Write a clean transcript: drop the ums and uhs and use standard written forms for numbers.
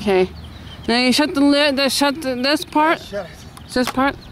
Okay. Now you shut the lid. Shut this part. Shut it. This part.